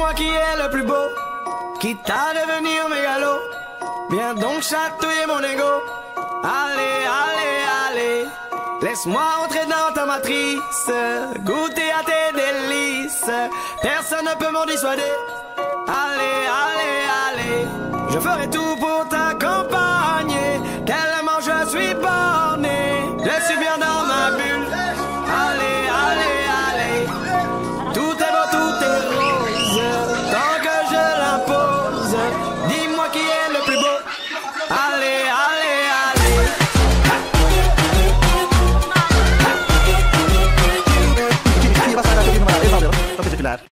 Dis-moi qui est le plus beau, quitte à devenir mégalo. Viens donc chatouiller mon ego. Allez, allez, allez, laisse-moi entrer dans ta matrice, goûter à tes délices. Personne ne peut m'en dissuader. Allez, allez, allez, je ferai tout pour t'accompagner. Tellement je suis borné, je suis bien dans ma bulle. Allez, allez, allez, tout est beau, tout est rose, tant que je l'impose. Dis-moi qui est le plus beau. Allez, allez, allez. Sihirbaz hala çok iyi numara. Ev alıyorum. Çok teşekkürler.